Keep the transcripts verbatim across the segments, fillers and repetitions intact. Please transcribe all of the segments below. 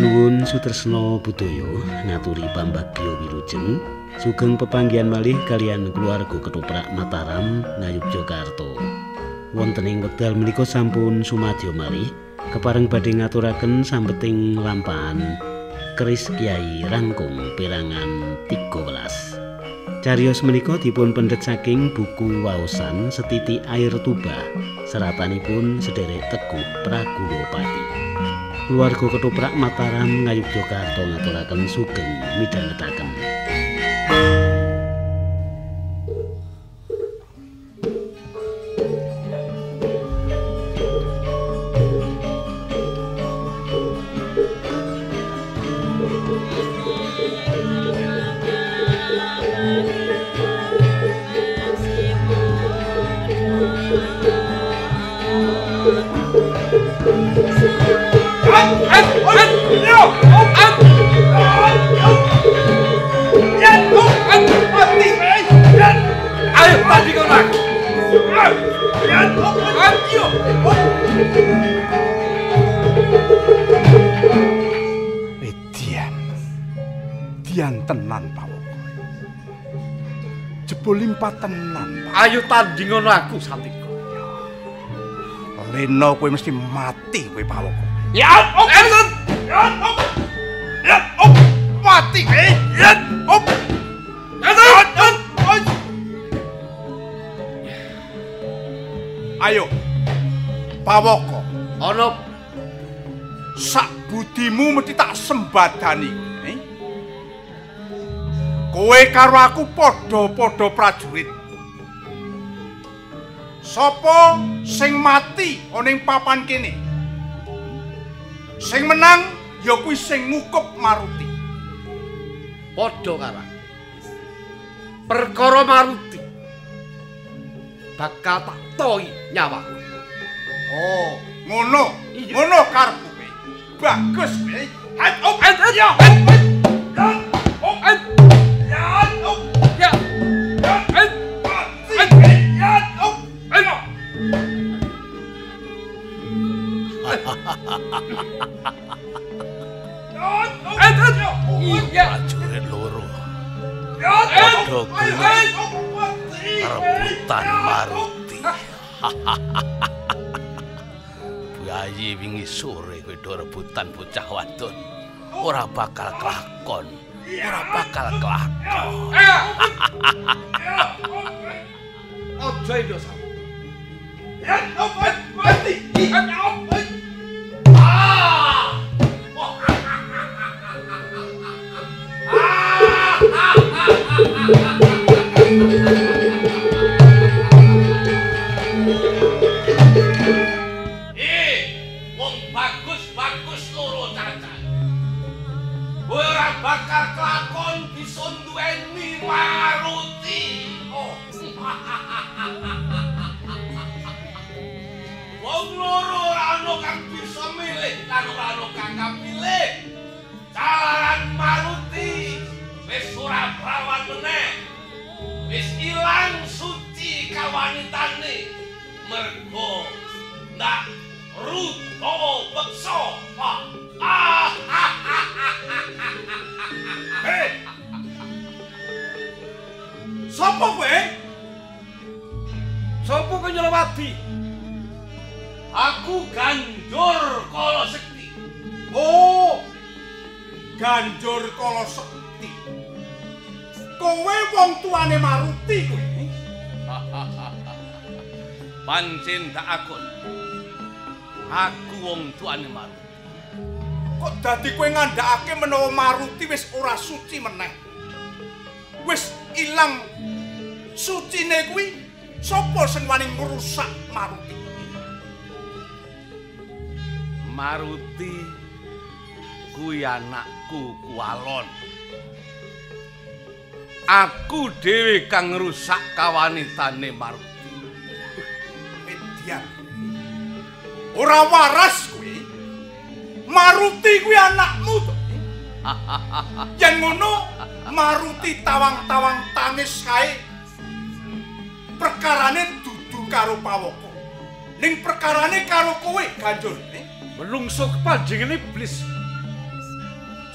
Nuwun Sutresna Budaya ngaturi pambagya wilujeng sugeng pepanggihan malih kalian keluarga Ketoprak Mataram Ngayogyakarta. Wonten ing wekdal menika sampun sumadyo malih kepareng badhe ngaturaken sambeting lampahan keris Kyai Rangkung perangan tiga belas. Cariyos menika dipun pendhet saking buku waosan Setiti Air Tuba seratanipun sederek Teguh Pragulapati. Keluarga Ketoprak Mataram Ngayogyakarta ngaturaken sugeng midhangetaken. Tenan Pawoko. Jebul limpah tenan. Ayo tanding ngono aku Santika. Lena kowe mesti mati kowe Pawoko. Ya op enten. Ya op. Ya op mati kowe. Ya op. Enten. Ayo. Pawoko. Ana sak budimu mesti tak sembadani. Kowe karo aku padha-padha prajurit. Sapa sing mati ana ing papan kene? Sing menang ya kuwi sing ngukup Maruti. Padha karo perkara Maruti bakal tak tohi nyawaku. Oh, ngono. Ngono karepku kowe. Bagus kowe. Hat op et ya. Op et prajurit loro padha kuwi rebutan Maruti. Bayi wingi sore kowe do rebutan bocah wadon ora bakal kelakon, ora bakal kelakon. Aja indo sama. Ya, mati. Bakal kelakon bisa nduweni Maruti. Oh. Wong loro ora ana kang bisa milih, lan ora ana kang kapilih. Jalaran Maruti wis ora prawan meneh. Wis ilang suci kawanitane. Mergo ndak ruto beksa. Ah. Hei! Sopo kowe? Sopo kowe nyelewati? Aku Ganjur Kala Sekti. Oh, Ganjur Kala Sekti. Kowe wong tuane Maruti kowe. Pancen dak akon. Aku wong tuane Maruti. Kok dadi kowe ngandhakake menawa Maruti wis ora suci meneh? Wis ilang sucine kuwi, sapa sing wani ngrusak Maruti? Maruti kuwi anakku Kualon. Aku dhewe kang ngrusak kawanitane Maruti. Median. Ora waras kuwi. Maruti kuwi anakmu to. Yen ngono, Maruti tawang-tawang tanis kae. Perkarane dudu karo Pawoko. Ning perkarane karo kowe, Ganjur. Menungso kepanjenengan iblis.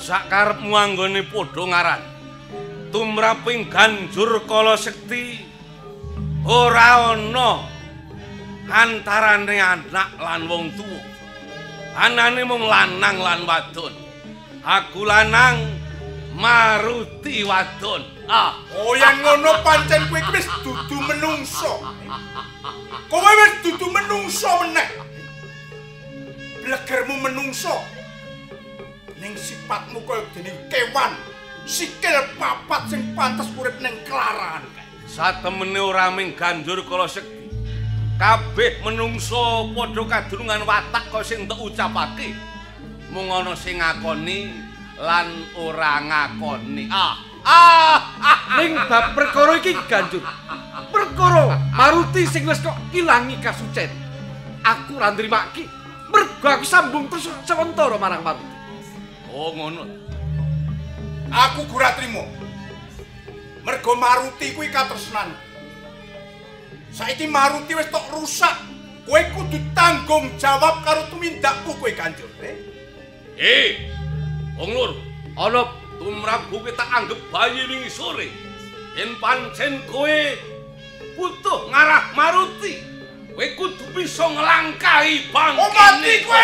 sakarepmu anggone padha ngaran. Tumraping Ganjur Kala Sekti ora ana antarane anak lan wong tuwa. Anane mung lanang lan wadon. Aku lanang, Maruti wadon. Ah, oh yang ngono pancen kowe wis dudu menungso. Kowe wis dudu menungso meneh. Blegermu menungso. Ning sifatmu kaya dening kewan, sikil papat sing pantes urip ning kelaran. Satemene ora ming Ganjur Kala Sekti. Kabeh menungso padha kadurungan watak kaya sing entuk ucapake. Mung ana sing ngakoni lan ora ngakoni. Ah, ah, ah. Ning bab perkara iki Ganjur. Perkara Maruti sing wis kok ilangi kasucen. Aku ora nrimaki. Mergo aku sambung terus sewentara marang Maruti. Oh ngono. Aku ora trimo. Mergo Maruti kuwi katresnan. Saiki Maruti wis tok rusak. Kowe kudu tanggung jawab karo tumindakmu kowe Ganjur. Eh, eh wong lur, ana tumrapku ki tak anggap bayi wingi sore. Yen pancen kowe butuh ngarah Maruti, kowe kudu bisa nglangkahi bangkene. Oh mati kowe.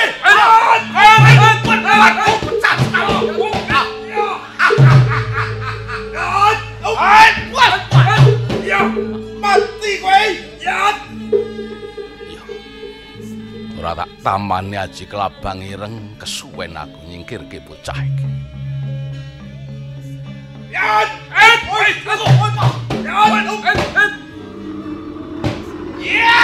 Aku pecat kamu. Ya, mati kowe. Ya. Ora tak tamani aji kelabang ireng kesuwen aku nyingkirke bocah iki. Ya, eh, oi, aku. Ya, eh. Ya!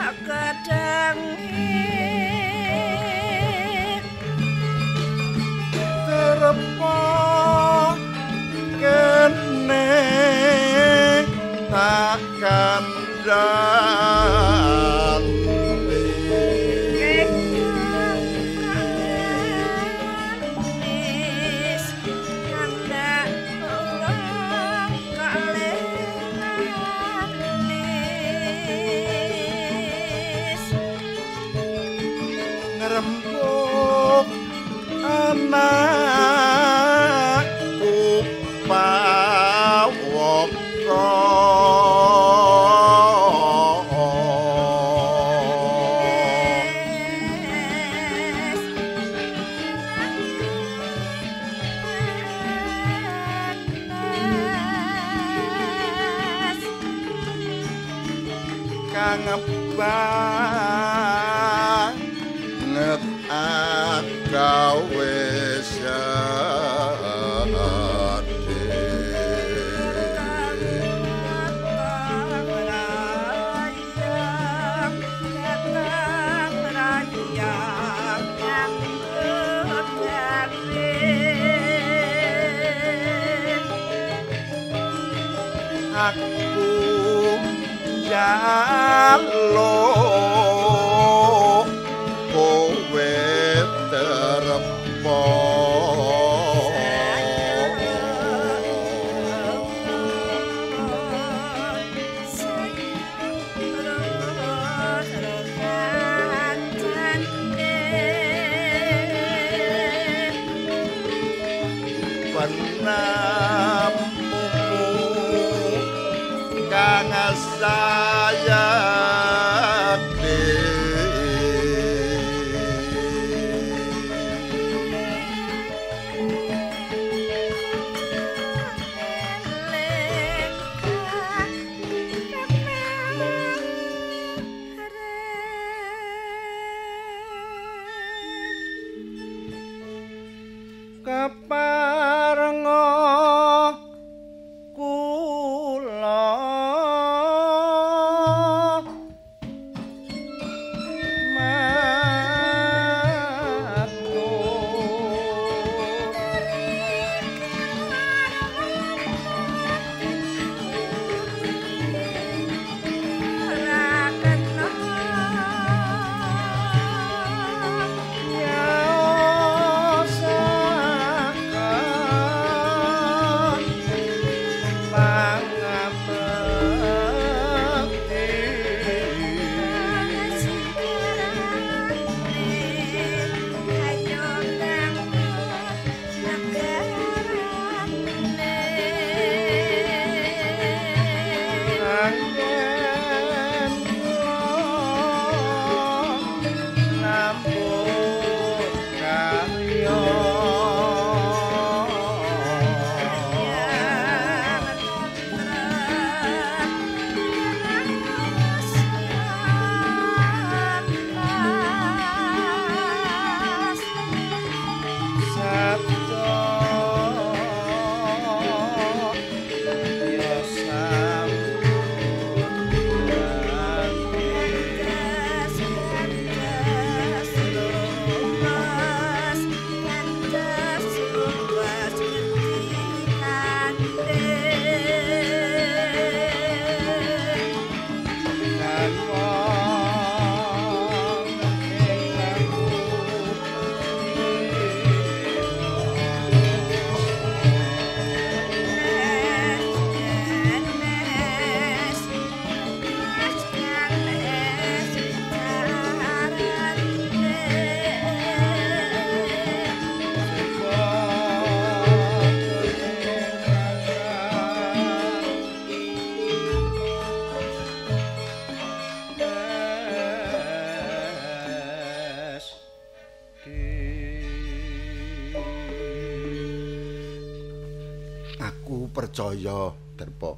percaya Derpa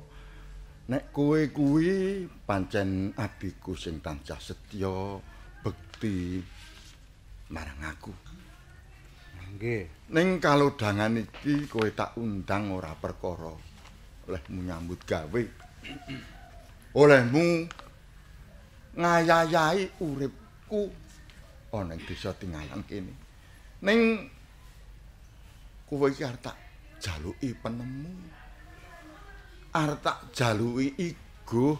nek kowe kuwi pancen adikku sing tansah setya bekti marang aku. Nggih. Ning kalodhangan iki kowe tak undang ora perkara olehmu nyambut gawe. Olehmu ngayayahi uripku ana ing desa Tingalang kene. Ning kowe iki arep tak jaluki penemu. Arep tak jaluki igo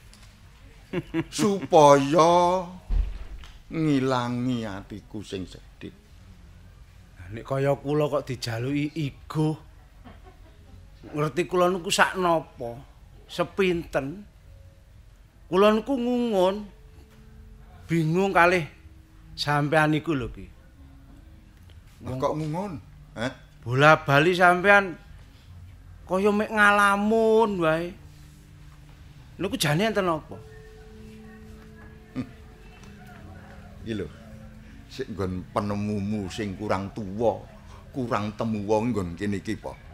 supaya ngilangi atiku sing sedih. Nek kaya kula kok dijaluki igo. Ngerti kula niku sak napa? Sepinten? Kula niku ngungun. Bingung kalih sampean niku lho Ki. Kok ngungun? Hah? Bola-bali sampean kaya mek ngalamun wae. Niku jane enten apa? Iki lho. Sik nggon penemumu sing kurang tuwa, kurang temu wong nggon kene iki po.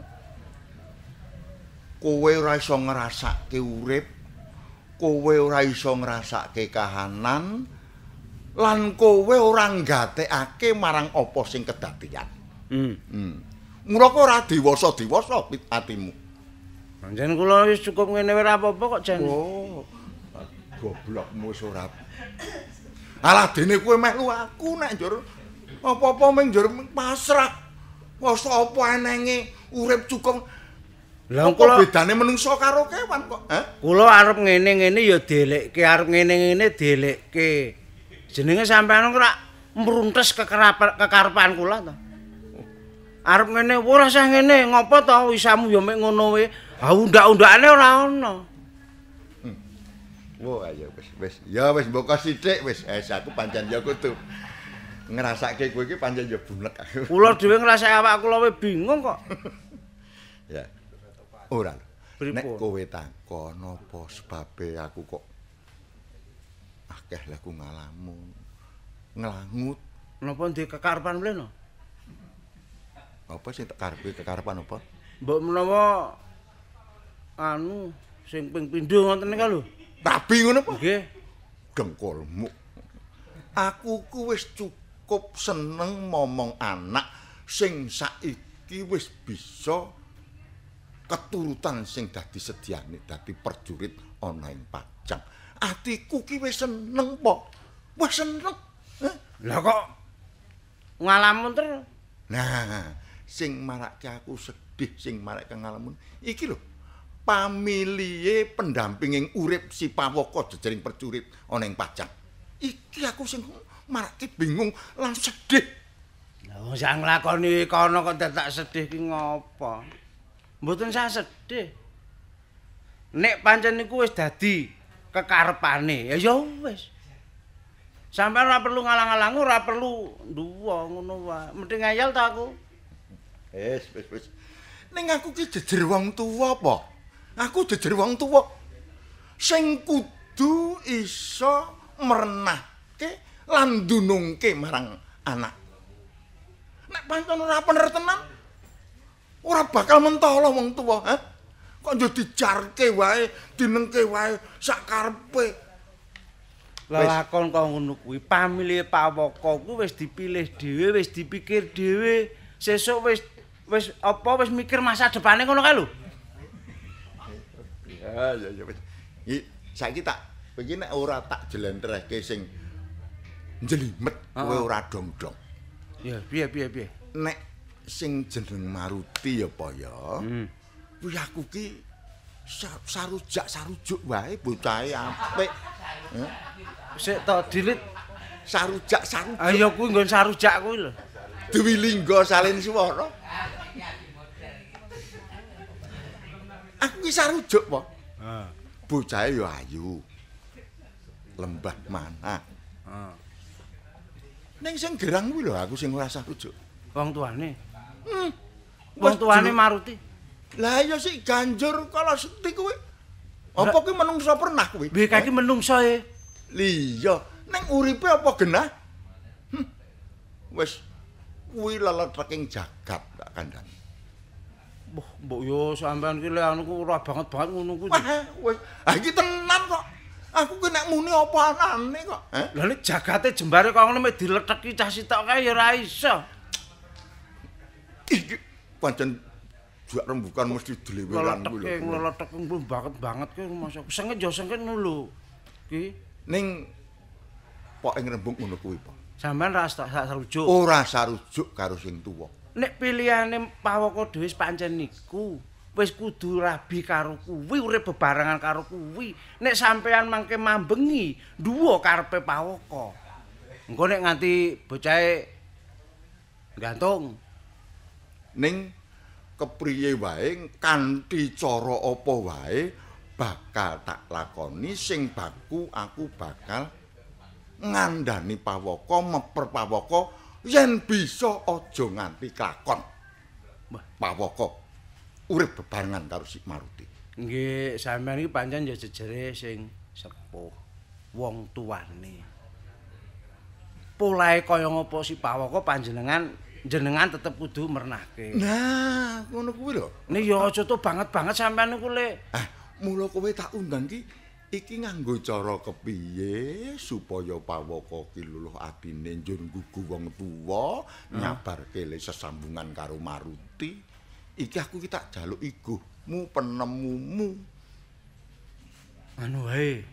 Kowe ora iso ngrasake urip, kowe ora iso ngrasake kahanan, lan kowe ora nggatekake marang apa sing kedadeyan. Hmm. Hmm. Mula kok ora dewasa-dewasa atimu. Pancen kula wis cukup ngene wae ora apa-apa kok jan. Oh. Goblokmu wis ora. Alah dene kowe meh lu aku nek njur apa-apa mung njur pasrah. Wes apa enenge urip cukong. Lah kula bedane menungso karo kewan kok, ha? Kula arep ngene-ngene ya dielekke, arep ngene-ngene dielekke. Jenenge sampean ora mruntes kekarepan kula to. Arep ngene ora usah ngene, ngopo to wisamu ya mek ngono wae. Ha undak-undakane ora ono. Wo ayo wis wis. Ya wis mboko sithik wis. Es aku pancen ya kudu ngrasake kowe iki pancen ya bunek aku. Kula dhewe ngrasake awak kula wae bingung kok. Ya. Ora. Pripun? Nek kowe takon apa sebabe aku kok akeh laku ngalamun. Nglangut. Napa ndek kekarepan mleno? Apa sing tak karepe kekarepan apa? Mbok menawa anu sing ping pindho ngoten niku lho. Rabi ngono apa? Nggih. Dengkulmu. Aku ku wis cukup seneng momong anak sing saiki wis bisa keturutan sing dadi sediane dadi perjurit ana ing Pajang. Atiku ki wis seneng po. Wis seneng. Eh? Lah kok ngalamun terus? Nah, sing marake aku sedih, sing marake ngalamun iki lho. Pamilihe pendampinging urip si Pawaka jejering perjurit ana ing Pajang. Iki aku sing marake bingung lan sedih. Lah sak nglakoni kono kok dadak sedih ki ngopo? Mboten sak sedih. Nek pancen niku wis dadi kekarepane, ya ya wis. Sampeyan ora perlu ngalang-alang, ora perlu nduwa ngono wae. Mending ngayal ta aku. Wis, wis, wis. Ning aku ki jejer wong tuwa apa? Aku jejer wong tuwa. Sing kudu iso merenahke lan dunungke marang anak. Nek pancen ora bener tenan, ora bakal mentolo wong tuwa, ha? Kok njo dijarke wae, dinengke wae sak karepe. Lelakon kok ngono kuwi, pamilih Pawaka kuwi wis dipilih dhewe, wis dipikir dhewe. Sesuk wis wis apa wis mikir masa depane ngono kae lho. Ya ya ya wis. Iki saiki tak iki nek ora tak jlentrehke sing njlimet kowe ora dong-dong. Ya, piye piye piye. Nek sing jeneng Maruti ya apa ya. Hmm. Kuwi aku ki sarujak sarujuk wae bocahe apik. Heh. Sik to dilit sarujak sarujuk. Ayo kuwi nggon sarujak kuwi lho. Dewi Lingga salin swara. Aku ki sarujuk po. Heeh. Bocahe ya ayu. Lembah manah. Heeh. Ning sing gerang kuwi lho aku sing ora sarujuk. Wong tuane. Hmm. Wong tuane Maruti. Lah ya sik ganjur kala seti kuwi. Apa kuwi menungso pernah kuwi? Piye kae menungso e? Liya, ning uripe apa genah? Hm. Wis kuwi leleteking jagat tak kandhani. Mbah, mbok yo sampean ki lek anu ora banget-banget ngono kuwi. Wah, wis. Ah iki tenan kok. Aku ki nek muni apa anane kok. Heh. Lah nek jagate jembare kok ngono mek dileteki cah sitok kae ya ora iso. Iki pancen jak rembukan mesti dleweran kuwi lho. Leletek banget banget ki Mas. Sengit yo sengit ngono lho. Ki Ning pok ing rembug ngono kuwi, Po. Sampeyan ra sak sarujuk. Ora sarujuk karo sing tuwa. Nek pilihane Pawaka dhewe pancen niku, wis kudu rabi karo kuwi, urip bebarengan karo kuwi. Nek sampeyan mangke mambengi, duwa karepe Pawaka. Engko nek nganti bocahe gantung. Ning kepriye wae kanthi cara apa wae bakal tak lakoni sing baku aku bakal ngandani Pawaka meper Pawaka yen bisa aja nganti klakon. Pawaka urip bebarengan karo si Maruti. Nggih, sampeyan iki pancen ya jejere sing sepuh, wong tuane. Polahe kaya ngopo si Pawaka panjenengan jenengan tetep kudu mernahke. Nah, ngono kuwi lho. Nek ya aja tuh banget-banget sampeyan niku Le. Ah, mula kowe tak undang ki iki nganggo cara kepiye supaya Pawaka ki luluh atine njur nggugu wong tuwa, nyabarke le sesambungan karo Maruti. Iki aku ki tak jaluk iguhmu, penemumu. Anu wae.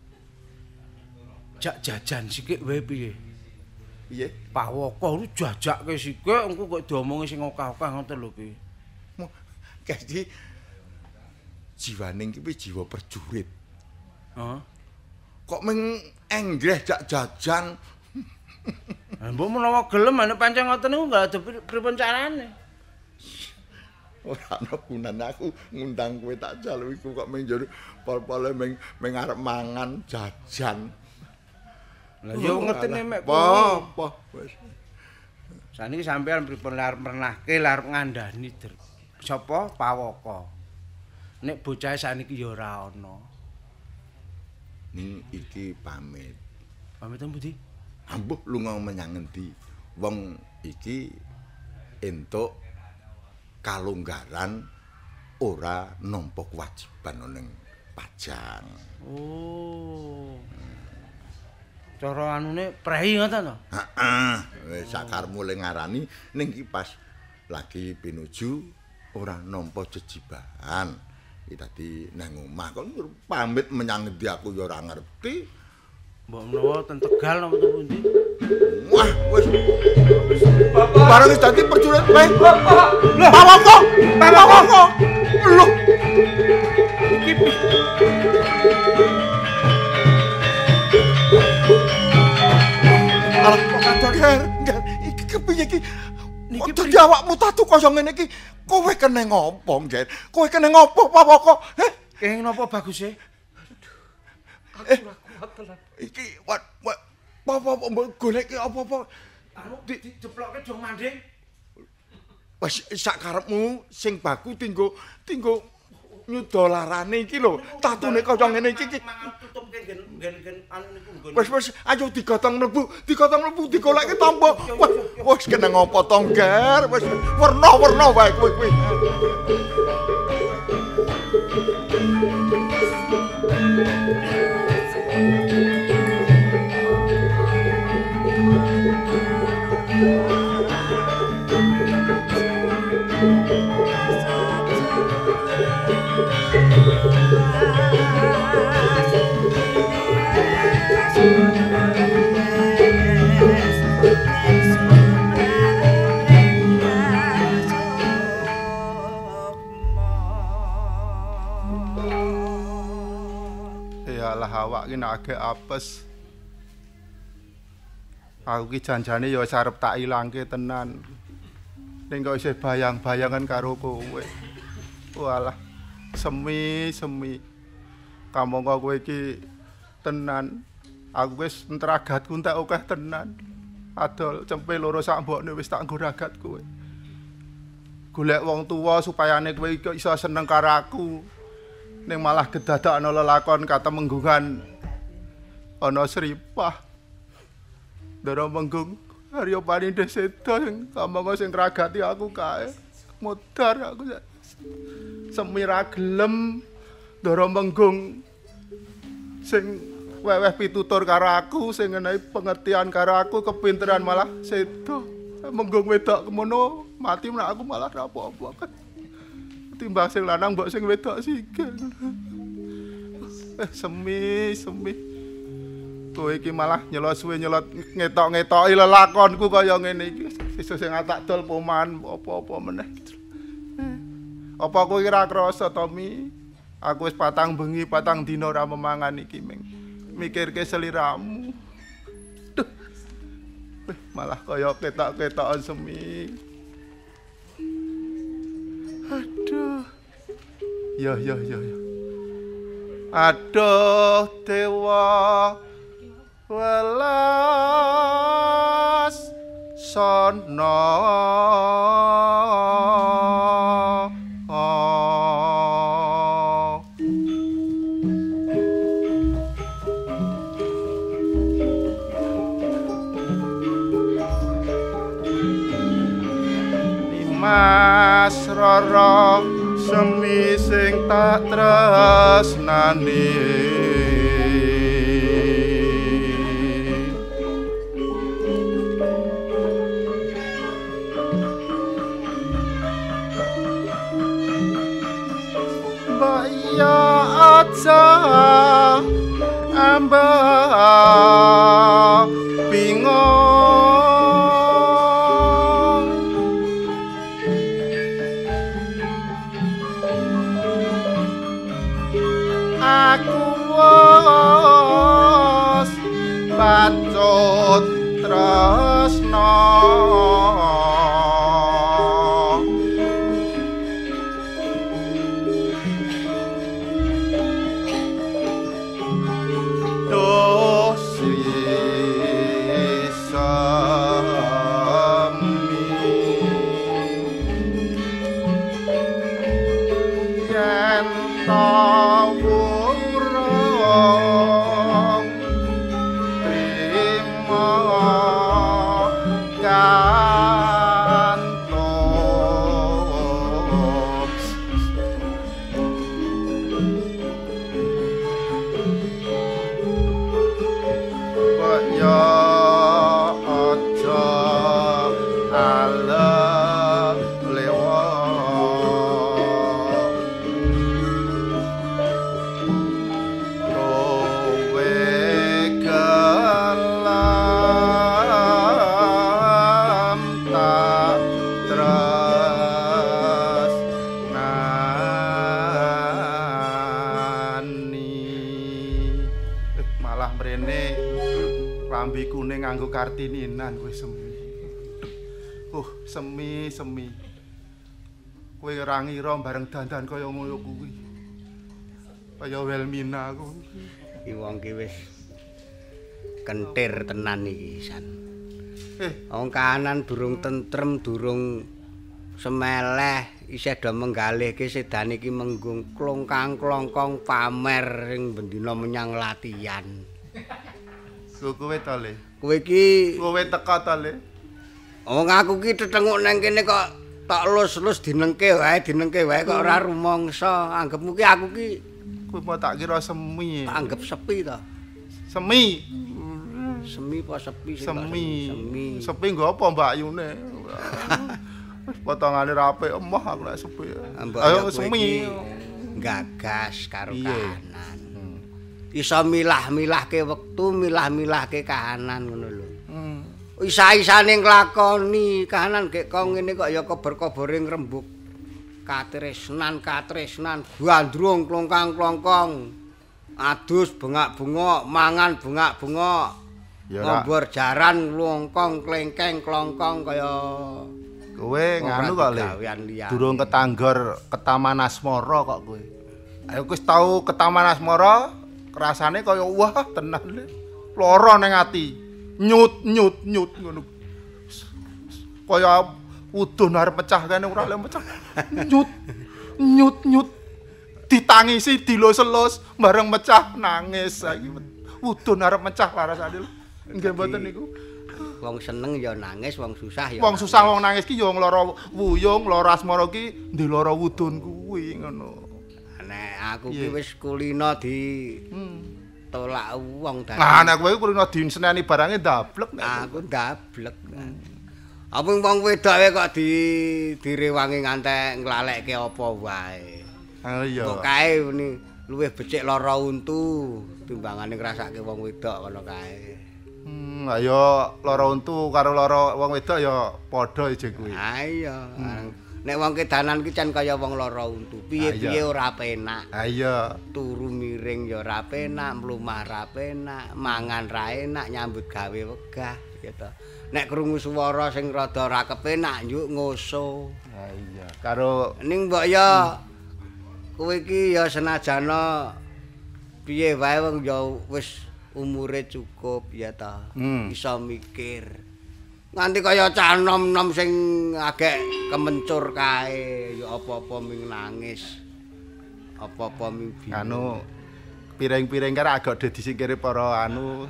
Jak jajan sikik wae piye? Piye? Pawaka lu jajakke sikik engko kok diomongi sing okah-okah ngoten lho ki. Jadi jiwaning ki wis jiwa perjurit. Heeh. Kok meng enggreh jak jajan. Lah mbok menawa gelem nek pancen ngoten niku enggak ada pripun carane. Ora ana gunane aku ngundang kowe tak jaluk iku kok meng njur pol-pole meng meng arep mangan jajan. Lah yo ngertine mek apa apa wis. Saniki sampean pripun arep mernahke arep ngandani sapa Pawaka. Nek bocahe saniki ya ora ana. Ning iki pamit. Pamit nang pundi? Ambuh lunga menyang endi? Wong iki entuk kalonggaran ora nampa kewajiban ning pajang. Oh. Cara anune prei ngoten to? Heeh, wis sakarmu le ngarani ning iki pas lagi pinuju ora nampa jejibahan. Iki dadi nang omah kon pamit menyang endi aku ya ora ngerti. Mbok menawa ten Tegal napa ten pundi? Wah, wis barang wis dadi perjurit wae. Lah, Pawaka, Pawaka. Lho. Iki Alah, kok kadang Ger, iki kepiye iki? Niki dadi awakmu tatu kaya ngene iki. Kowe kene ngopo, Ger? Kowe kene ngopo, Pawaka? Heh, kene napa baguse? Eh, iki wat wat apa-apa mbok golek apa-apa. Anu dijeplokke dong manding. Wis sak karepmu sing baku tinggo tinggo nyudolarane iki lho. Tatune kaya ngene iki iki. Tutupke nggen-nggen anu niku nggon. Wis wis ayo digotong mlebu, digotong mlebu digoleki tombo. Wis kena ngopo to, Ger? Wis werna-werna wae kowe kuwi. Yalah awak ki nek agek apes. Aku ki janjane ya wis arep tak ilangke tenan. Ning kok isih bayang-bayangan karo kowe. Walah, semi-semi. Kamangka kowe iki tenan. Aku wis entragatku entek akeh tenan. Adol cempe loro sak mbokne wis tak nggo ragat kowe. Golek wong tuwa supayane kowe iki iso seneng karo aku. Ning malah gedadak ana lelakon katemenggungan ana sripah. Ndara menggung Arya Panindih seda sing kamangka sing ngragati aku kae. Modar aku semi ra gelem ndara menggung sing weweh pitutur karo aku sing ngenehi pengertian karo aku kepinteran malah seda. Menggung wedok kemono mati menak aku malah ra apa-apa. Timbang sing lanang mbok sing wedok sikil. Eh semi semi Kowe iki malah nyelot suwe nyelot ngetok-ngetoki lelakonku kaya ngene iki. Sesuk sing tak dol poman apa-apa meneh. Apa kowe ora krasa to, Mi? Aku wis patang bengi, patang dina ora memangan iki, Ming. Mikirke seliramu. Duh. Eh, malah kaya ketok-ketokan semi. Aduh. Ya ya ya ya. Aduh dewa welas sono Mas Rara semi sing tak tresnani Mbak ya aja ambak bingung aku wis pacut tresno Kartininan kowe semi. Uh, semi semi. Kowe ora ngira bareng dandan kaya ngono kuwi. Kaya Welmina kuwi. Iki wong ki wis kentir tenan iki, San. Eh, wong kahanan durung tentrem, durung semeleh, isih do menggalihke sedan iki menggung klongkang-klongkong pamer sing bendina menyang latihan. Kowe to, Le? Kowe iki kowe teka to, Le? Wong aku ki tetenguk nang kene kok tak lus-lus dinengke wae, dinengke wae kok ora rumangsa. Anggepmu ki aku ki kowe mau tak kira semi. Tak anggap sepi to. Semi. Semi apa sepi sih? Semi. Semi. Sepi nggo apa Mbak Yune? Potongane rapi emoh aku nek sepi. Ayo semi. Gagas karo kahanan. Iso milah-milahke wektu, milah-milahke kahanan ngono lho. Hmm. Isa-isane nglakoni kahanan gek kok ngene kok ya kober-kobore ngrembug. Katresnan, katresnan, gandrung klongkang-klongkong. Adus bengak-bengok, mangan bengak-bengok. Ya ngombor jaran longkong klengkeng klongkong kaya kowe nganu kok Le. Durung ketanggor ke Taman Asmara kok kowe. Ayo wis tau ke Taman Asmara. Rasane kaya wah tenan Le. Lara ning ati. Nyut nyut nyut ngono. Kaya udun arep pecah kene ora le pecah. Nyut nyut nyut ditangisi dilus-elus bareng mecah nangis saiki. Udun arep mecah larasane. Nggih mboten niku. Wong seneng ya nangis, wong susah ya. Wong susah wong nangis ki ya wong lara wuyung, lara asmara ki ndek lara wudun kuwi ngono. Nek aku ki wis kulino di tolak wong dadi. Nah, nek kowe kulino diseneni barange ndablek nek. Aku ndablek. Apa wong wedoke kok di direwangi ngantek nglalekke apa wae. Ah iya. Kok kae luwih becik lara untu. timbangane ngrasake wong wedok ngono kae. Hmm, ayo lara untu karo lara wong wedok ya padha ijeng kuwi. Ha iya. Nek wong kedanan ki can kaya wong lara untu. Piye-piye ora penak. Ha iya. Turu miring ya ora penak, mlumah ra penak, mangan ra enak, nyambut gawe wegah gitu. Nek krungu swara sing rada ora kepenak njuk ngoso. Ha iya. Karo ning mbok ya kowe iki ya senajana piye wae wong ya wis umure cukup ya ta. Hmm. Bisa mikir. Nganti kaya cah nom-nom sing agek kemencur kae, ya apa-apa ming nangis. Apa-apa ming bingung. Anu piring-piring kare agak dadi singkire para anu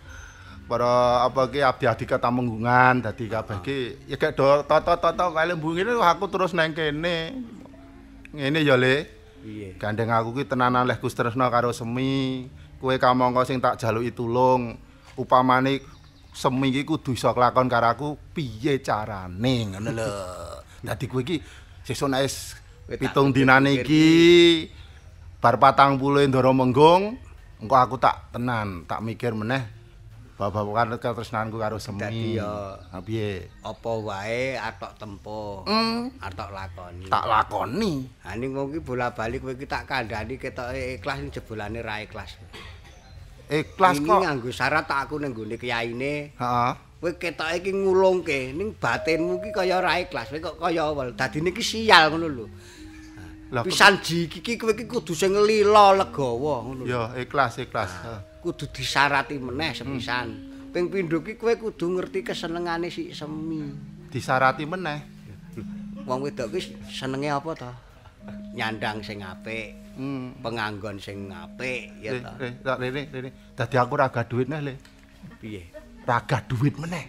para apa ki abdi-abdi Katamenggungan dadi kabeh ki ya gek do toto-toto kae lembungine aku terus nang kene. Ngene ya, Le. Piye? Gandeng aku ki tenanan leh Gus Tresna karo Semi. Kowe kamangka sing tak jaluki tulung. Upamane Semi iki kudu iso kelakon karo aku piye carane ngono lho. Dadi kowe iki sesuk nek wis pitung dinane iki bar patang puluh Ndara Menggung engko aku tak tenan, tak mikir meneh babakan ketresnanku karo Semi. Dadi ya piye? apa wae atok tempo, Mm. atok lakoni. Tak lakoni. Ha ning wong iki bola-bali kowe iki tak kandhani ketoke ikhlas ning jebolane ra ikhlas. Ikhlas Ini kok. nganggo syarat tak aku ning nggone kiyaine. Heeh. Kowe ketoke iki ngulungke ning batinmu iki kaya ora ikhlas, kowe kok kaya awal. Dadine iki sial ngono lho. Lah Pisan jiki iki kowe iki kudu sing lila legawa ngono lho. ya ikhlas ikhlas. Heeh. Kudu disarati meneh sepisan. Ping pindho iki kowe kudu ngerti kesenengane si Semi. Disarati meneh. Wong wedok ki senenge apa to? Nyandang sing apik, Hmm. penganggon sing apik ya Le, to. le, tak rene rene. Dadi aku ora gak duit neh, Le. Piye? Ora gak duit meneh.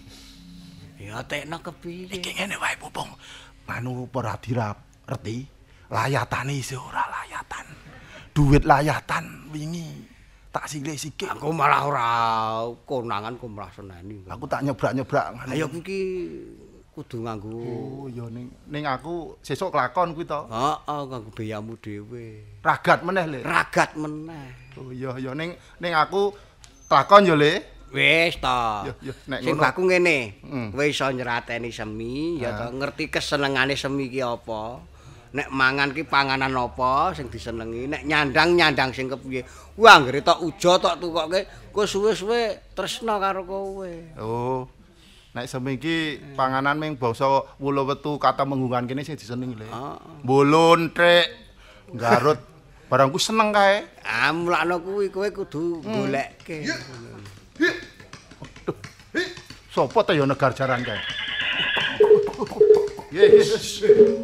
Ya tekno kepiye? Iki ngene wae, Popong. Anu para dirap ngerti? Layatane isih ora layatan. Duit layatan wingi tak silih-sikik. Aku malah ora konangan kok malah seneni. Aku tak nyebrak-nyebrak ngono. Ayo iki kudu nganggo. Oh, ya ning ning aku sesuk kelakon kuwi to. Heeh, nganggo biayamu dhewe. Ragat meneh, Le. Ragat meneh. Oh iya ya ning ning aku kelakon ya, Le. Wis to. Ya, ya, nek Sing ngono. baku ngene, Hmm. kowe iso nyerateni Semi ya to, ngerti kesenengane Semi ki apa. Nek mangan ki panganan apa sing disenengi, nek nyandang nyandang sing kepiye. Wah, anggere tok uja tok tukoke, kowe suwe-suwe tresna karo kowe. Oh. Nek Semi iki panganan ming basa wulu wetu Katamenggungan kene sing disenengi, Le. Heeh. Bolon, trek, garut. Barangku seneng kae. Ah, mulakno kuwi kowe kudu goleke. Sopo ta ya negar jaran kae? Yes.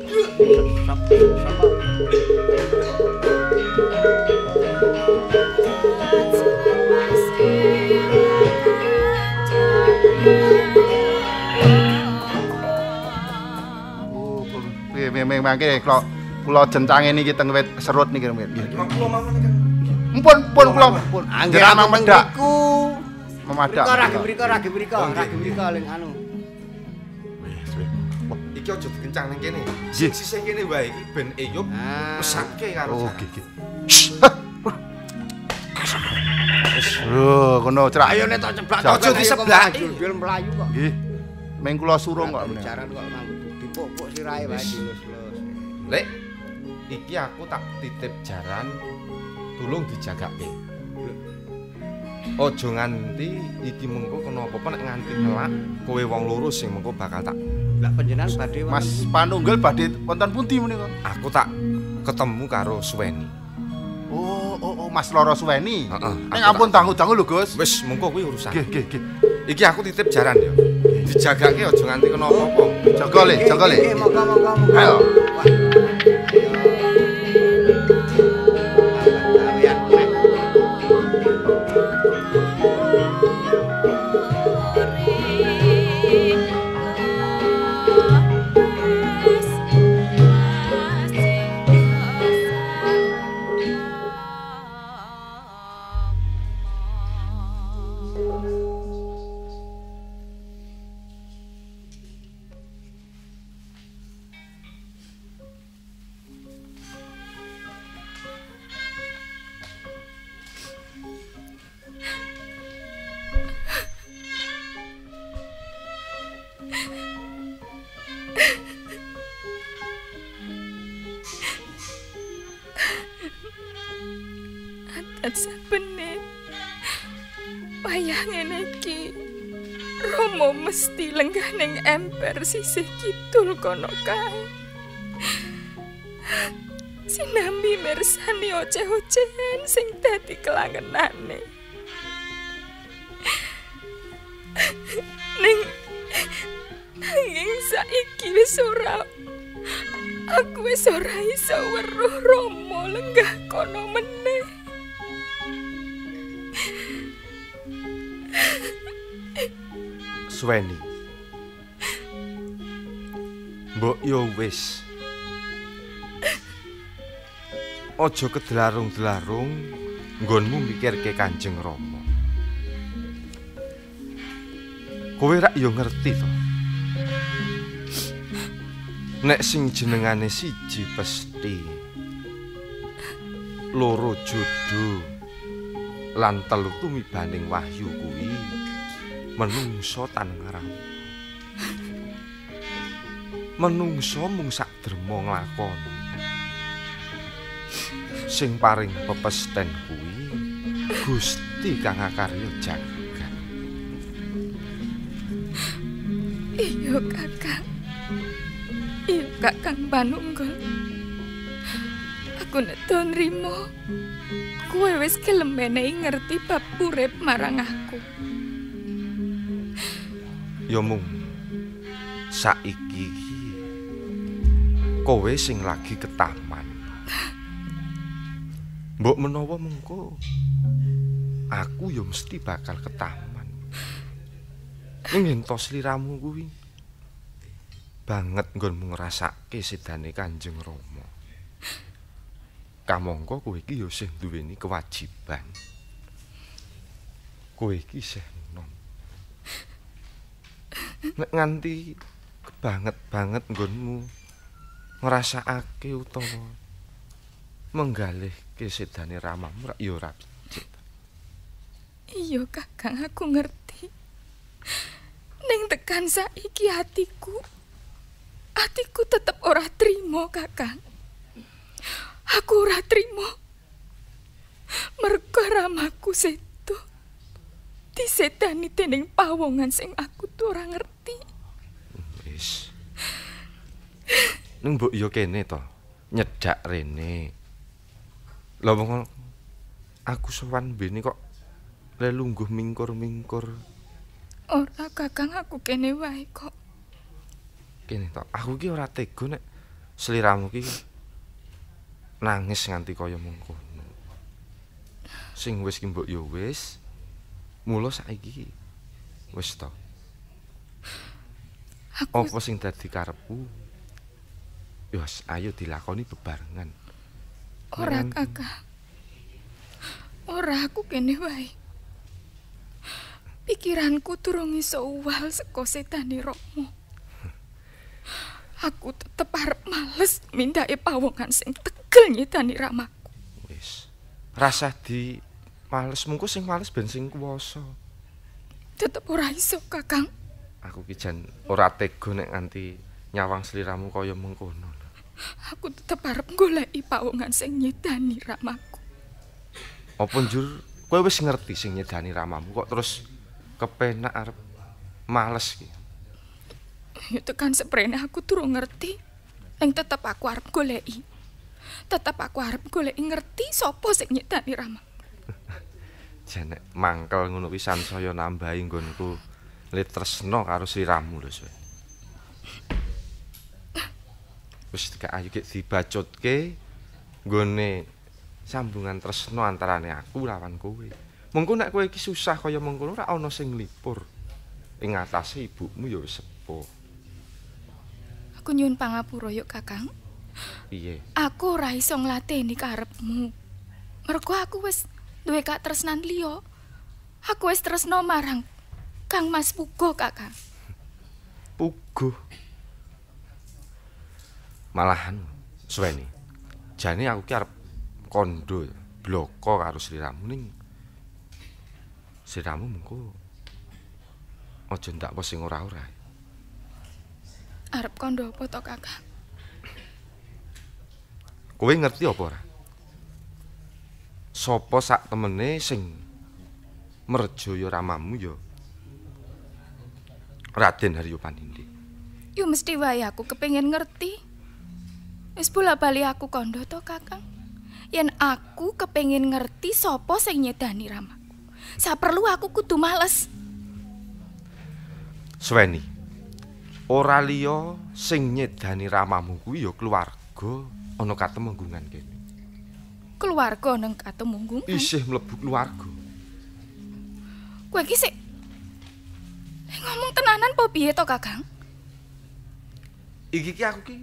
Oh, piye memang mangke kula kula jencange niki teng wit serut niki. Mpun, pun kula pun. Anggere Jenengan medak. mriku. Memadak. Mriko ragi mriko ragi mriko, ragi mriko ling anu. Wis, wis. Wah, Iki aja dikencang ning kene. Nggih. Sisih kene wae iki ben Eyup Ah. mesake karo Oh, Sarah. nggih, nggih. Wis, oh, kono cerak. Ayo nek tok ceblak Aja diseblaki. Jul mlayu kok. Nggih. Meng kula surung kok. meneh. Jaran kok nganggo dipuk-puk sirahe wae dilus-lus. Lek iki aku tak titip jaran tulung dijagake. Aja nganti iki mengko kena apa-apa nek nganti nelak kowe wong loro sing mengko bakal tak Lah panjenengan badhe Mas Panunggal badhe wonten pundi menika? aku tak ketemu karo Suweni. Oh, oh, oh, Mas Loro Suweni. Heeh. Ning ampun dangu-dangu lho, Gus. Wis mengko kuwi urusan. Nggih, nggih, nggih. Iki aku titip jaran ya. Dijagake aja nganti kena apa-apa. Jaga le, jaga le. Nggih, monggo monggo monggo. Ayo. Wah. Ayo. Gawean meneh. Wayah ngene iki Rama mesti lenggah ning emper sisih kidul kono kae. Sinambi mirsani oceh-ocehan sing dadi kelangenane. Ning nanging saiki wis ora. Aku wis ora iso weruh Rama lenggah kono meneh. Suweni. Mbok yo wis. Aja kedelarung-delarung nggonmu mikirke Kanjeng Rama. Kowe rak yo ngerti to. Nek sing jenengane siji pesti, loro jodoh, lan telu tumibaning wahyu kuwi menungso tan ngarang. Menungso mung sak derma nglakoni. Sing paring pepesten kuwi Gusti kang akarya jagat. Iya kakak. Iya kakang Panunggul. Aku neto nrimo. Kowe wis gelem menehi ngerti bab urip marang aku. Ya mung saiki kowe sing lagi ke taman. Mbok menawa mengko aku ya mesti bakal ke taman. Ning entos sliramu kuwi banget nggonmu ngrasake sedane Kanjeng Rama. Kamangka kowe iki ya sing duweni kewajiban. Kowe iki isih enom. Nek nganti kebanget-banget nggonmu ngrasakake utawa menggalihke sedane ramamu rak ya ora becik. Iya kakang, aku ngerti. Ning tekan saiki hatiku Hatiku tetep ora trimo, kakang. Aku ora trimo. Merga ramaku seto disedani dening pawongan sing aku tuh ora ngerti. Wis. Nung mbok yo kene to, nyedak rene. Lah wong aku sowan mbene kok lelungguh mingkur-mingkur. Ora kakang, aku kene wae kok. Kene to, aku ki ora tega nek sliramu ki nangis nganti kaya mengkono. Sing wis ki mbok yo wis. Mula saiki wis to. Aku apa sing dadi karepku? Yos, ayo dilakoni bebarengan. Ora kakak. Ora aku kene wae. Pikiranku durung iso uwal saka setane Rama. Aku tetep arep males mindake pawongan sing tegel nyedani ramaku. Wis. Rasah di males mungko sing males ben sing kuwasa. Tetep ora iso, Kakang. Aku ki jan ora tega nek nganti nyawang sliramu kaya mengkono. Aku tetep arep goleki pawongan sing nyedani ramaku. Apa njur kowe wis ngerti sing nyedani ramamu kok terus kepenak arep males ki? Ya tekan seprene aku durung ngerti. Ning tetep aku arep goleki. Tetep aku arep goleki ngerti sapa sing nyedani ramaku. Janek mangkel ngono pisan saya nambahi nggonku le tresno karo sliramu lho. Wis gak ayo gek dibacutke nggone sambungan tresno antarane aku lawan kowe. Mengko nek kowe iki susah kaya mengkono ora ana sing nglipur. Ing atase ibumu ya wis sepuh. Aku nyuwun pangapura yuk, Kakang. Piye? Aku ora iso nglateni karepmu. Mergo aku wis duwe katresnan liya. Aku wis tresno marang Kang Mas Pugo, Kakang. Pugo. Malahan suweni. Jane aku ki arep kondo bloko karo sliramu ning sliramu mengko aja ndak apa sing ora-ora. Arep kondo apa to, Kakang? Kowe ngerti apa ora? Sopo sak temene sing merjaya ramamu ya Raden Haryo Panindih. Yo mesti wae aku kepengin ngerti. Wis bola-bali aku kandha to, Kakang. Yen aku kepengin ngerti sapa sing nyedani ramaku. Saperlu aku kudu males. Suweni. Ora liya sing nyedani ramamu kuwi ya keluarga ana katemunggungan kene. Keluarga nang katemunggungan. Isih mlebu keluarga. Kowe iki sik ngomong tenanan po piye to, Kakang? Iki ki aku ki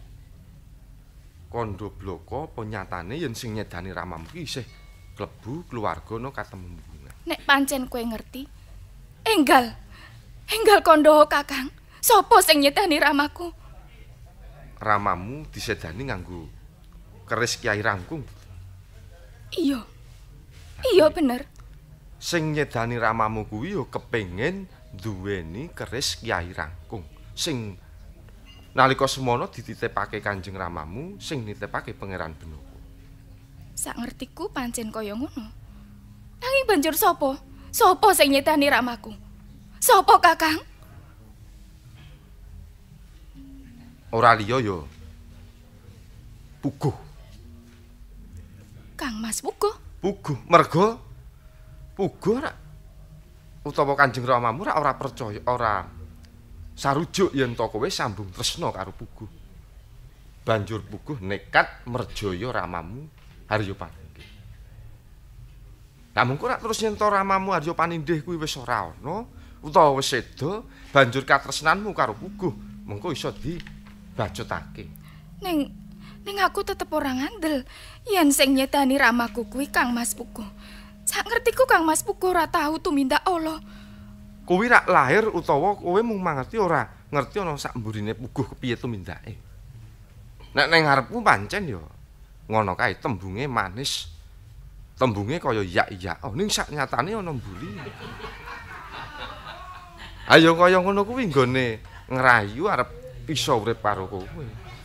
kandha bloko apa nyatane yen sing nyedani ramamu ki isih klebu keluarga ana katemunggungan. Nek pancen kowe ngerti, enggal. Enggal kandha, Kakang. Sapa sing nyedani ramaku? Ramamu disedani nganggo keris Kyai Rangkung. Iya. Iya bener. Sing nyedani ramamu kuwi ya kepengin duweni keris Kyai Rangkung sing nalika semono dititipake Kanjeng Ramamu sing nitipake Pangeran Benoko. Sak ngertiku pancen kaya ngono. Nanging banjur sapa? Sapa sing nyedani ramaku? Sapa, Kakang? Ora liya ya Puguh. Kang Mas Puguh. Puguh merga Puguh ora utawa Kanjeng Ramamu ora ora percaya ora sarujuk yen to kowe sambung tresna karo Puguh. Banjur Puguh nekat merjaya ramamu Haryo Panindih. Lah mengko nek terus yen to ramamu Haryo Panindih kuwi wis ora ana utawa wis seda banjur katresnanmu karo Puguh mengko iso dibacutake. Ning ning aku tetep ora ngandel yen sing nyedani ramaku kuwi Kang Mas Puguh. Sak ngertiku Kang Mas Puguh ora tahu tumindak Allah. Kowe rak lahir utawa kowe mung mangerti ora ngerti ana sak mburine Puguh kepiye tumindake. Nek ning ngarepmu pancen ya ngono kae tembunge manis. Tembunge kaya iya-iya. Oh ning sak nyatane ana mburi. Ayo kaya ngono kuwi nggone ngrayu arep iso urip karo kowe.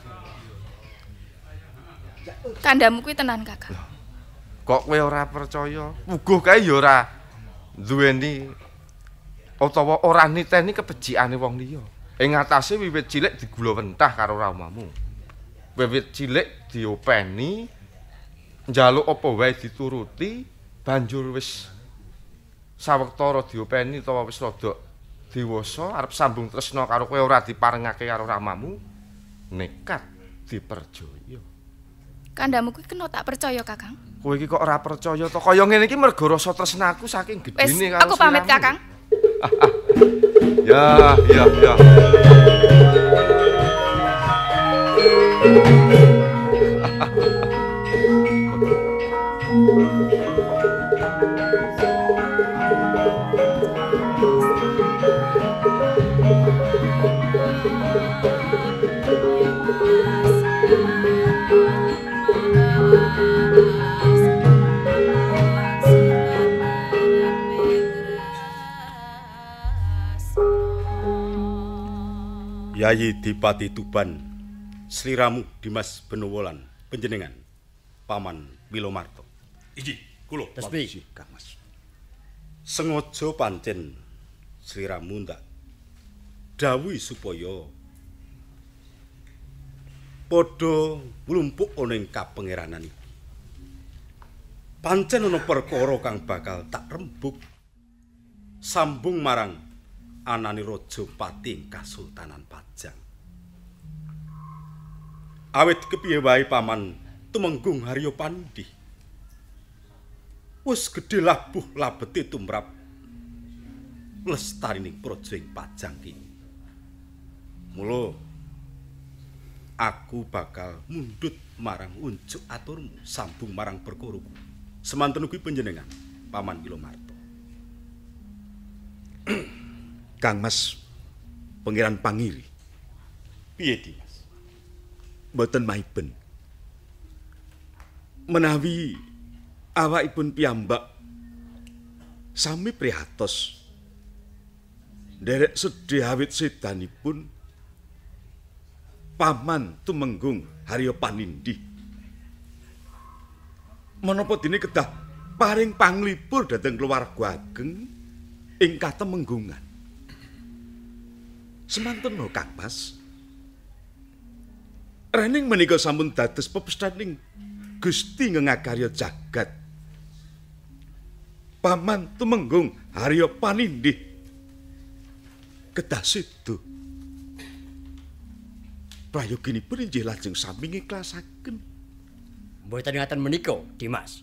Kandamu kuwi tenan, Kakang. Kok kowe ora percaya? Puguh kae ya ora duweni utawa ora niteni kebejikane wong liya. Ing atase wiwit cilik digula wentah karo ramamu. Wiwit cilik diopeni, njaluk apa wae dituruti, banjur wis sawektara diopeni utawa wis rada dewasa arep sambung tresna karo kowe ora diparengake karo ramamu, nekat diperjaya. Kandamu kuwi kena tak percaya, Kakang. Kowe iki kok ora percaya to? Kaya ngene iki mergo rasa tresnaku saking gedene karo aku pamit, Kakang. Ya, ya, ya. Yayi Dipati Tuban, sliramu Dimas Benowolan, panjenengan Paman Wilomarto. Iki kula Tasbih, Kang Mas. Sengaja pancen sliramu ndak dawuhi supaya padha nglumpuk ana ing kapangeranan iki. Pancen ana perkara kang bakal tak rembug sambung marang anane Raja Pati ing Kasultanan Pajang. Awit kepiye wae Paman Tumenggung Haryo Panindih wis gedhe labuh labete tumrap lestarining praja ing Pajang iki. Mula aku bakal mundhut marang unjuk aturmu sambung marang perkaraku. Semanten ugi panjenengan Paman Wilomarto. Kang Mas Pangeran Pangiri. Piye Dimas? Mboten maiben. Menawi awakipun piyambak sami prihatos nderek sedih awit sedanipun Paman Tumenggung Haryo Panindih. Menapa dene kedah paring panglipur dhateng keluarga ageng ing Katemenggungan. Semanten Kang Mas. Rening menika sampun dados pepestaning Gusti ngengakarya jagat. Paman Tumenggung Harya Panindih kedah sedo. Prayoginipun inggih lajeng sami ngikhlasaken. Mboten ngaten menika, Dimas.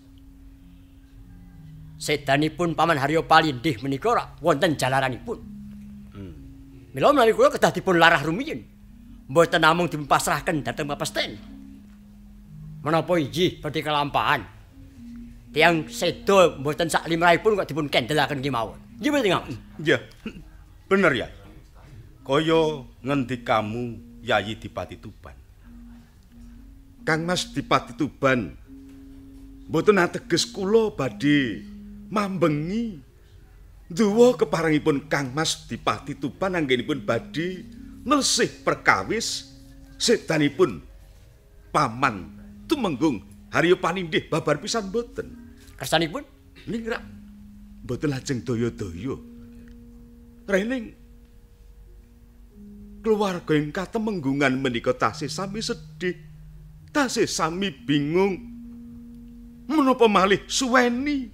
Sedanipun Paman Harya Panindih menika rak wonten jalaranipun. Hmm. Mila menawi kula kedah dipun larah rumiyin. Mboten namung dipasrahaken dhateng Papesten. Menapa inggih badhe kelampahan. Tiang sedo mboten sak limrahipun kok dipun kendelaken kemawon. Nggih mboten ngaten. Iya. Bener ya. Kaya ngendikamu Yayi Dipati Tuban. Kang Mas Dipati Tuban mboten ateges kula badhe mambengi duwa keparengipun Kang Mas Dipati Tuban anggenipun badhe nelsih perkawis sedanipun Paman Tumenggung Harya Panindih babar pisan mboten. Kersanipun ningrak mboten lajeng daya-daya. Rening keluarga ing Katemenggungan menika tasih sami sedih, tasih sami bingung. Menapa malih suweni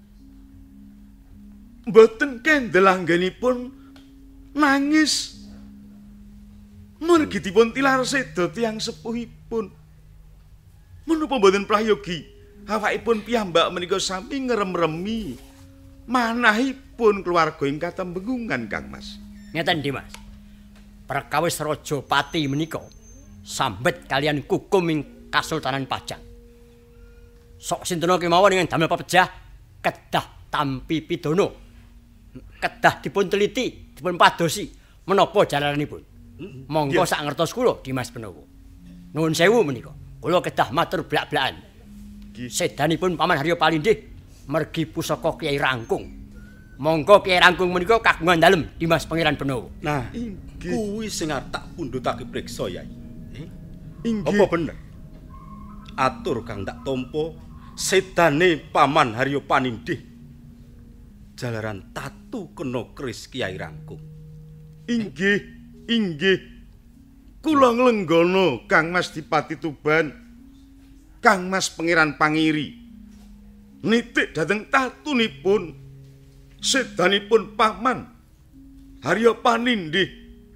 mboten kendel anggenipun nangis. Mergi dipun tilar sedo tiyang sepuhipun. Menapa mboten prayogi awakipun piyambak menika sami ngrem-remi manahipun keluarga ing Katemenggungan, Kang Mas. Ngeten, Dimas. Perkawis Raja Pati menika sambet kalian kukum ing Kasultanan Pajang. Sok sintena kemawon ingkang damel pepejah kedah tampi pidana. Kedah dipun teliti, dipun padosi menapa jalaranipun. Monggo sak ngertos kula Dimas Benowo. Nuwun sewu menika. Kula kedah matur blak-blakan. Sedanipun Paman Harya Panindih mergi pusaka Kyai Rangkung. Monggo Kyai Rangkung menika kagungan dalem Dimas Pangeran Benowo. Nah, kuwi sing arep tak pundhutake priksa, Yai. Eh? Inggih. Apa bener? Atur kang tak tampa sedane Paman Harya Panindih jalaran tatu kena keris Kyai Rangkung. Inggih. Inggih, kula nglenggana Kang Mas Dipati Tuban, Kang Mas Pangeran Pangiri, nitik dhateng tatunipun sedanipun Paman Harya Panindih.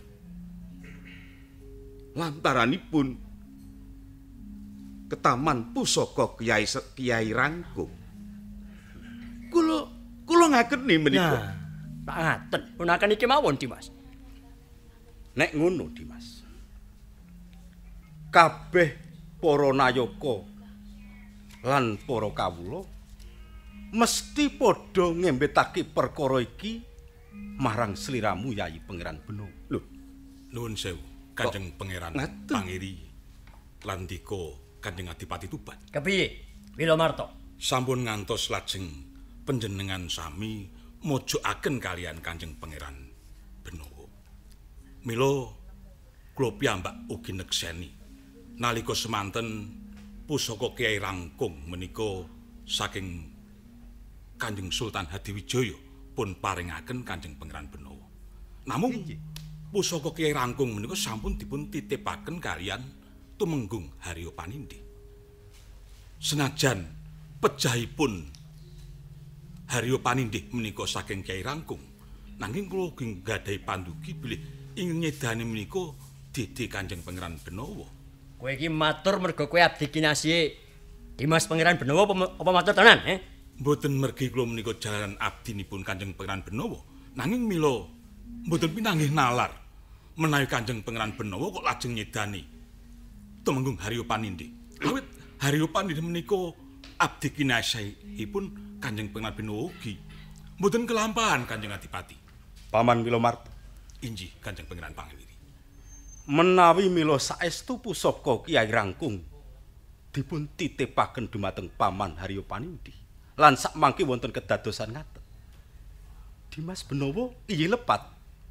Lantaranipun ketaman pusaka Kyai Kyai Rangkung. Kula kula ngakeni menika. Nah, tak ngaten, punaken iki mawon, Dimas. Nek ngono, Dimas. Kabeh para nayaka lan para kawula mesti padha ngembetake perkara iki marang sliramu Yayi Pangeran Benowo. Lho, nuwun sewu, Kanjeng Pangeran Pangiri lan dika Kanjeng Adipati Tuban. Kepiye, Wilomarta? Sampun ngantos lajeng panjenengan sami mojokaken kalian Kanjeng Pangeran Benowo. Mila kula piyambak ugi nekseni nalika semanten pusaka Kyai Rangkung menika saking Kanjeng Sultan Hadiwijaya pun paringaken Kanjeng Pangeran Benowo. Namung pusaka Kyai Rangkung menika sampun dipun titipaken kalian Tumenggung Harya Panindih. Senajan pejahipun Harya Panindih menika saking Kyai Rangkung, nanging kula ugi nggadahi pandugi bilih ing nyedani menika Didi Kanjeng Pangeran Benowo. Kowe iki matur mergo kowe abdi kinasih Dimas Pangeran Benowo apa, apa matur tenan, eh? Mboten mergi kula menika jalaran abdinipun Kanjeng Pangeran Benowo, nanging mila mboten pinanggih nalar menawi Kanjeng Pangeran Benowo kok lajeng nyedani Tumenggung Harya Panindih. Awit Harya Panindih menika abdi kinasihipun Kanjeng Pangeran Benowo ugi mboten kelampahan Kanjeng Adipati. Paman Wilomarta. Inji Kanjeng Pangeran Pangiri. Menawi mila saestu pusaka Kyai Rangkung dipun titipaken dumateng Paman Harya Panindih lan sakmangke wonten kedadosan ngaten. Dimas Benowo inggih lepat.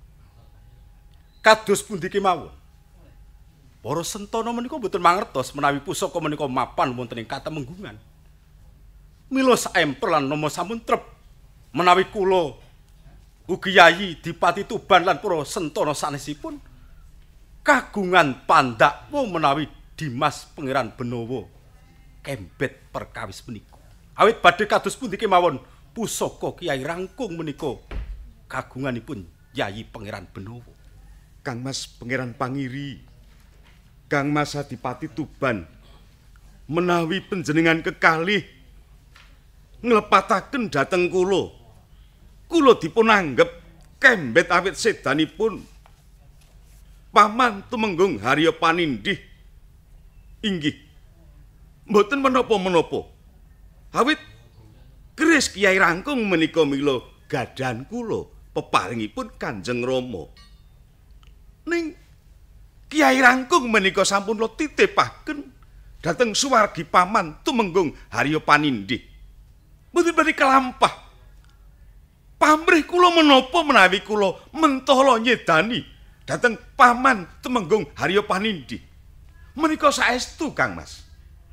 Kados pundi kemawon. Para sentana menika mboten mangertos menawi pusaka menika mapan wonten ing Katemenggungan. mila saemper lan nama sampun trep menawi kula ugi Yayi Dipati Tuban lan para sentana sanesipun kagungan pandhakmu menawi Dimas Pangeran Benawa kembet perkawis menika. Awit badhe kados pundi kemawon pusaka Kyai Rangkung menika kagunganipun Yayi Pangeran Benawa. Kang Mas Pangeran Pangiri, Kang Mas Adipati Tuban, menawi panjenengan kekalih nglepataken dhateng kula, kula dipun anggep kembet awit sedanipun Paman Tumenggung Harya Panindih. Inggih, mboten menapa-menapa. Awit keris Kyai Rangkung menika mila gadhan kula peparingipun Kanjeng Rama. Ning Kyai Rangkung menika sampun lo titipaken dhateng suwargi Paman Tumenggung Harya Panindih. Mboten badhe kelampah. Pamrih kula menapa menawi kula mentala nyedani dhateng Paman Tumenggung Harya Panindih. Menika saestu Kang Mas.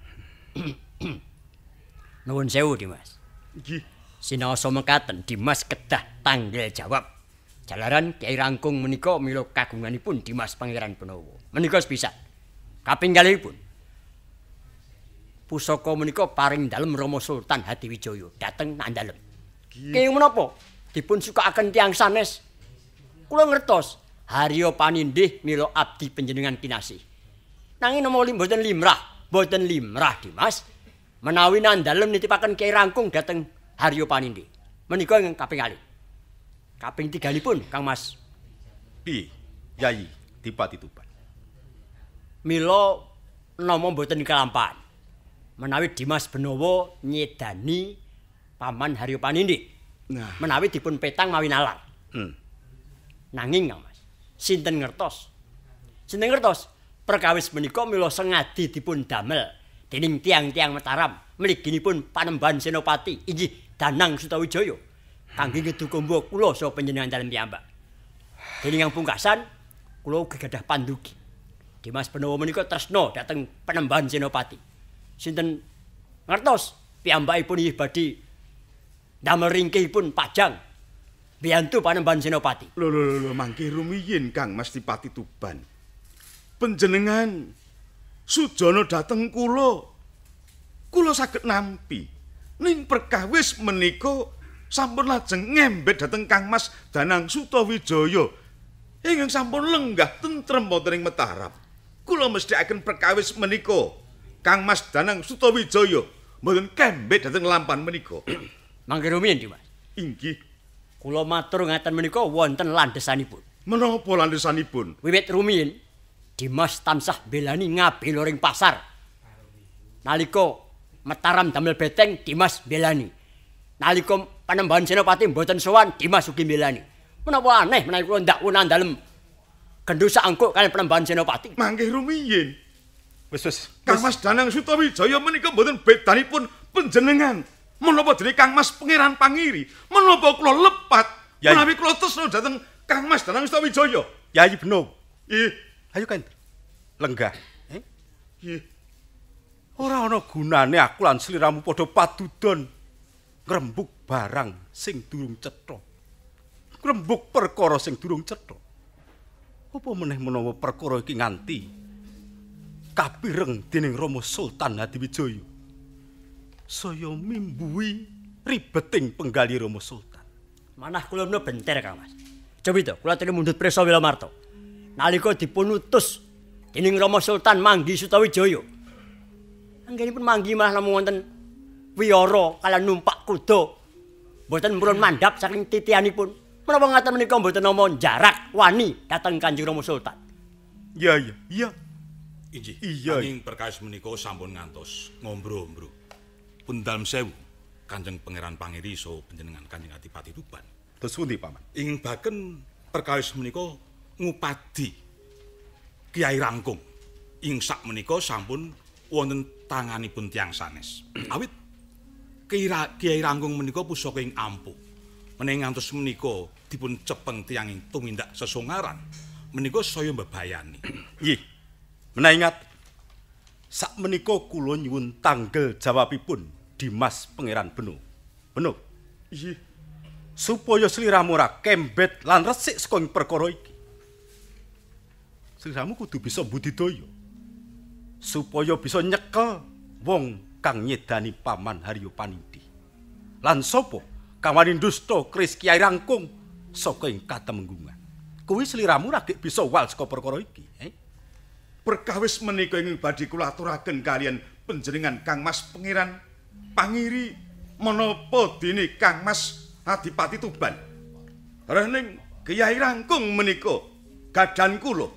Nuwun sewu Dimas. Nggih. Sinaosa mekaten Dimas kedah tanggel jawab. Jalaran Kyai Rangkung menika mila kagunganipun Dimas Pangeran Benawa. Menika sepisan. Kaping kalihipun pusaka menika paring dalem Rama Sultan Hadiwijaya dhateng Nandalem. Kenging menapa dipun sukakaken tiyang sanes? Kula ngertos Harya Panindih mila abdi panjenengan kinasih. Nanging nama mboten limrah, mboten limrah Dimas menawi Nandalem nitipaken Kyai Rangkung dhateng Harya Panindih. Menika ingkang kaping kalih. Kaping tigalipun Kang Mas. Piye, Yayi Dipati Tuban? Mila nama mboten kelampahan. Menawi Dimas Benawa nyedani Paman Harya Panindih. Nah, menawi dipun petang mawi nalar. Hmm. Nanging Kang Mas, sinten ngertos? Sinten ngertos? Perkawis menika mila sengadi dipun damel dening tiang-tiang Mataram mliginipun Panembahan Senopati inggih Danang Sutawijaya kangge ngedukamba kula saha panjenengan dalem piyambak. Dening yang pungkasan kula ugi gadah pandugi. Dimas Benawa menika tresna dhateng Panembahan Senopati. Sinten ngertos piyambakipun inggih badhe damel ringkihipun pajang biyantu Panembahan Senopati. Lho lho lho mangke rumiyin Kang Mas Dipati Tuban. Panjenengan sujana dhateng kula. Kula saged nampi. Ning perkawis menika sampun lajeng ngembet dhateng Kang Mas Danang Sutawijaya ingkang sampun lenggah tentrem wonten ing Mataram. Kula mesthikaken perkawis menika Kang Mas Danang Sutawijaya mboten kembet dhateng lampan menika. Mangke rumiyin Dimas. Inggih. Kula matur ngaten menika wonten landhesanipun. Menapa landhesanipun? Wiwit rumiyin Dimas tansah belani ngabela ring pasar. Nalika Mataram damel beteng Dimas belani. Nalika Panembahan Senopati mboten sowan Dimas ugi belani. Menapa aneh menawi kula ndak wunan dalem gendhusak angkuk kaliyan Panembahan Senopati. Mangke rumiyin. Wis wis. Kang Mas Danang Sutawijaya menika mboten bedanipun panjenengan. Menapa dene Kang Mas Pangeran Pangiri? Menapa kula lepat menawi kula tresna dhateng Kang Mas Danang Sutawijaya? Yayi Benawa. Ih, ayo kan. Lenggah. Eh? Ih. Ora ana gunane aku lan sliramu padha padudon ngrembug barang sing durung cetha. Ngrembug perkara sing durung cetha. Apa meneh menawa perkara iki nganti kapireng dening Rama Sultan Hadiwijaya. Saya mimbuhi ribeting penggali Rama Sultan. Manah kula menawa benter Kang Mas. Cobi to, kula telu mundhut prisa Wilamarta. Nalika dipun utus dening Rama Sultan manggi Sutawijaya. Anggenipun manggi malah namung wonten wiyara kaliyan numpak kuda. Mboten purun mandhap saking titianipun. Menapa ngaten menika mboten namung jarak wani dhateng Kanjeng Rama Sultan. Iya iya iya. Inggih. Iya. Nanging perkawis menika sampun ngantos ngombro-ombro. Pun dalem sewu Kanjeng Pangeran Pangiri so panjenengan Kanjeng Adipati Tuban. Terus pundi Paman? Ing baken perkawis menika ngupadi Kyai Rangkung. Ing sak menika sampun wonten tanganipun tiyang sanes. Awit Kyai Rangkung menika pusaka ing ampuh. Menawi ngantos menika dipun cepeng tiyang ing tumindak sesongaran, menika saya mbebayani. Nggih. Menawi ingat sak menika kula nyuwun tanggel jawabipun Dimas Pangeran Beno. Beno. Iya. Supaya sliramu ora kembet lan resik saka perkara iki. Sliramu kudu bisa budidaya. Supaya bisa nyekel wong kang nyedani Paman Haryo Panindhi. Lan sapa kang wani ndusta Kris Kyai Rangkung saka ing katemenggungan. Kuwi sliramu ra bisa wal saka perkara iki, eh? Perkawis menika ingkang badhe kula aturaken kalian panjenengan Kang Mas Pangeran Pangiri menapa dene Kang Mas Adipati Tuban. Rening Kyai Rangkung menika gadan kula.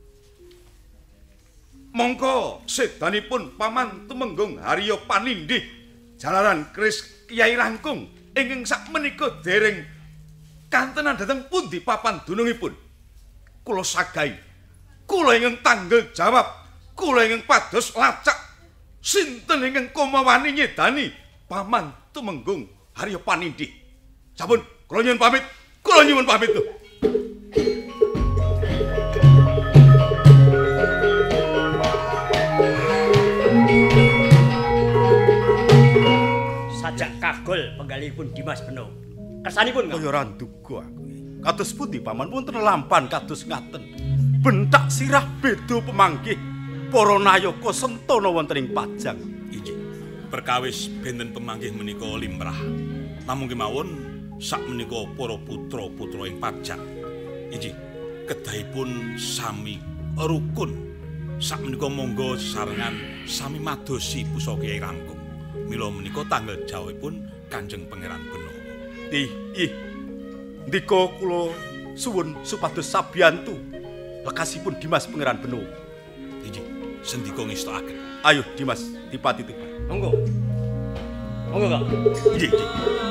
Mongko sedanipun Paman Tumenggung Haryo Panindhi jalaran Kris Kyai Rangkung ingkang sakmenika dereng kantenan dhateng pundi papan dunungipun. Kula sagahi, kula ingkang tanggel jawab, kula ingkang pados lacak sinten ingkang kumawani nyedani Paman Tumenggung Haryo Panindhi. Sampun, kula nyuwun pamit. Kula nyuwun pamit lho. Sajak kagol penggalihipun Dimas Beno. Kersanipun kaya ora nduga aku. Kados pundi Paman wonten lampan kados ngaten. Bentak sirah beda pemanggih para nayaka sentana wonten ing Pajang. Inggih. Perkawis benten pemanggih menika limrah. Namung kemawon sak menika para putra-putra ing Pajang. Inggih. Kedahipun sami rukun. Sak menika monggo sesarengan sami madosi pusaka Kyai Rangkung. Mila menika tanggal jawabipun Kanjeng Pangeran Beno. Ih, ih. Ndika kula suwun supados sabiyantu lekasipun Dimas Pangeran Beno. Inggih, sendika ngestakaken. Ayo Dimas Dipati Tuban. Monggo. Monggo, Kak. Nggih, nggih.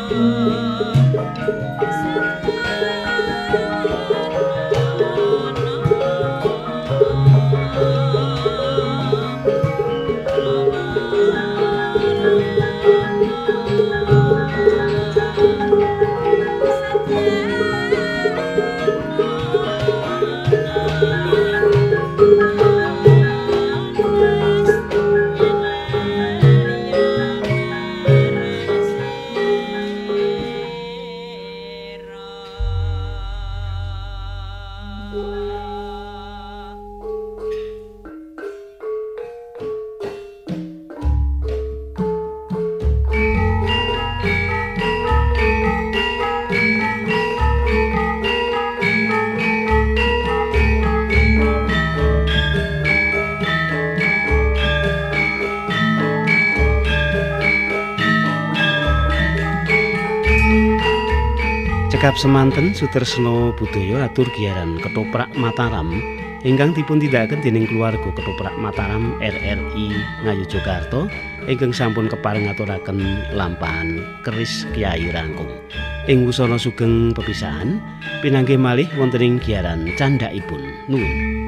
Cekap semanten Sutresno Budaya atur giaran Ketoprak Mataram ingkang dipun tindakaken dening keluarga Ketoprak Mataram R R I Ngayogyakarta ingkang sampun kepareng ngaturaken lampahan Kris Kyai Rangkung. Ing wusana sugeng pepisahan pinanggih malih wonten ing giaran candhaipun. Nuwun.